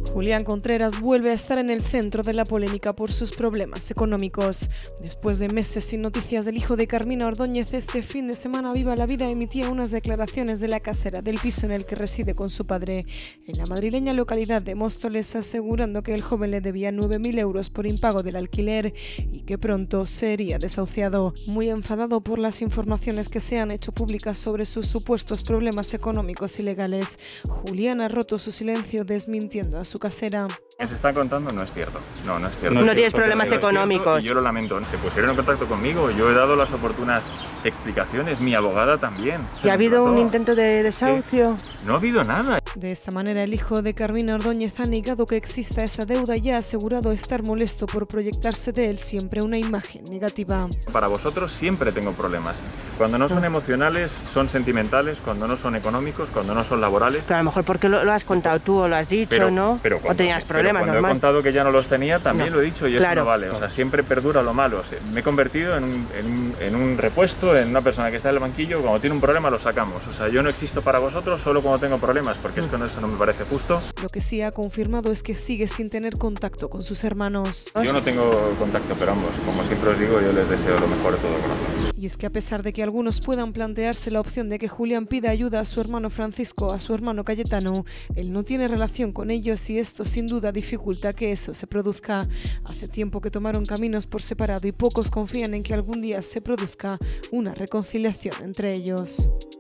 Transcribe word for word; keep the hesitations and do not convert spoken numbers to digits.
Julián Contreras vuelve a estar en el centro de la polémica por sus problemas económicos. Después de meses sin noticias del hijo de Carmina Ordóñez, este fin de semana Viva la Vida emitía unas declaraciones de la casera del piso en el que reside con su padre en la madrileña localidad de Móstoles, asegurando que el joven le debía nueve mil euros por impago del alquiler y que pronto sería desahuciado. Muy enfadado por las informaciones que se han hecho públicas sobre sus supuestos problemas económicos y legales, Julián ha roto su silencio desmintiendo a su casera. Que se está contando no es cierto. No, no es cierto. No, no tienes cierto, problemas no económicos. Y yo lo lamento. Se pusieron en contacto conmigo, yo he dado las oportunas explicaciones, mi abogada también. ¿Y ha habido un intento de desahucio? ¿Qué? No ha habido nada. De esta manera, el hijo de Carmina Ordóñez ha negado que exista esa deuda y ha asegurado estar molesto por proyectarse de él siempre una imagen negativa. Para vosotros siempre tengo problemas. Cuando no son emocionales, son sentimentales, cuando no son económicos, cuando no son laborales. Pero a lo mejor porque lo, lo has contado tú o lo has dicho, pero, ¿no? Pero cuando, o tenías problemas, pero cuando normal. he contado que ya no los tenía, también no. lo he dicho y eso claro. no vale. O sea, siempre perdura lo malo. Me he convertido en un, en, un, en un repuesto, en una persona que está en el banquillo. Cuando tiene un problema lo sacamos. O sea, yo no existo para vosotros solo cuando tengo problemas, porque es que eso no me parece justo. Lo que sí ha confirmado es que sigue sin tener contacto con sus hermanos. Yo no tengo contacto, pero ambos, como siempre os digo, yo les deseo lo mejor de todo corazón. Y es que a pesar de que algunos puedan plantearse la opción de que Julián pida ayuda a su hermano Francisco, a su hermano Cayetano, él no tiene relación con ellos y esto sin duda dificulta que eso se produzca. Hace tiempo que tomaron caminos por separado y pocos confían en que algún día se produzca una reconciliación entre ellos.